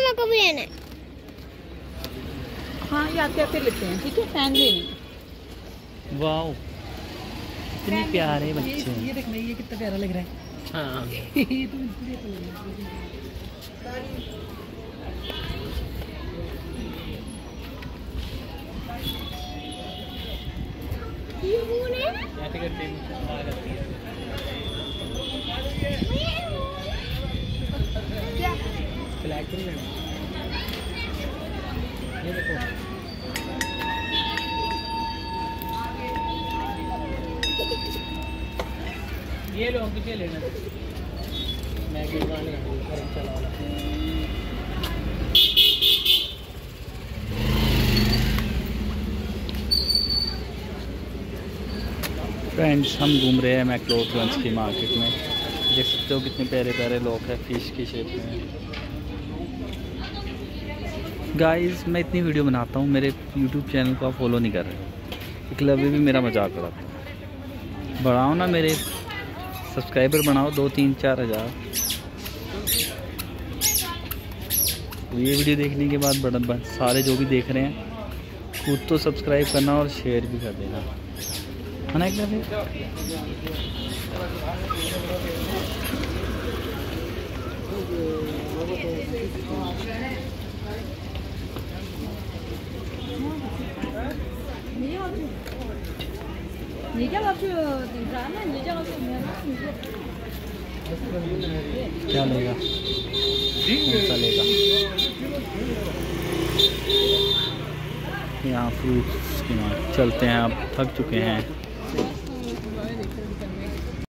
मेरे को भी लेना है। हाँ ये आते आते लेते हैं, ठीक है। फैन लेने। वाओ कितने प्यारे बच्चे हैं। ये देखना, ये कितना प्यारा लग रहा है। हाँ ये तो मुझे अच्छा लग रहा है। ये कौन है? क्या? ये देखो ये लो किसे लेना मैं चला वाला। फ्रेंड्स हम घूम रहे हैं मैक्लोडगंज की मार्केट में। देख सकते हो कितने प्यारे प्यारे लोग हैं फिश की शेप में। गाइस मैं इतनी वीडियो बनाता हूँ, मेरे यूट्यूब चैनल को आप फॉलो नहीं कर रहे। इकलव्य भी मेरा मजाक उड़ाता है। बढ़ाओ ना, मेरे सब्सक्राइबर बनाओ 2-3-4 हज़ार। ये वीडियो देखने के बाद बड़ा सारे जो भी देख रहे हैं खुद तो सब्सक्राइब करना और शेयर भी कर देना, है ना। क्या लेगा, कौन सा लेगा? यहाँ फ्रूट्स की मार्केट चलते हैं, आप थक चुके हैं।